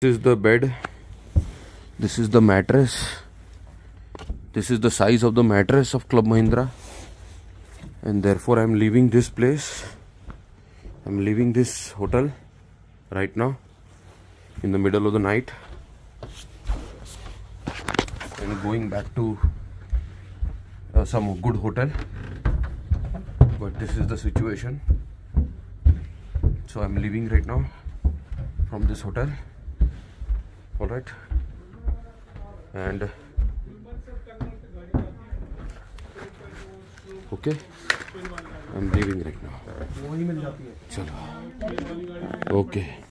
This is the bed. This is the mattress. This is the size of the mattress of Club Mahindra. And therefore I am leaving this place. I am leaving this hotel right now in the middle of the night and going back to some good hotel. But this is the situation. So I'm leaving right now from this hotel. All right, and okay, I'm leaving right now. Chalo. Okay.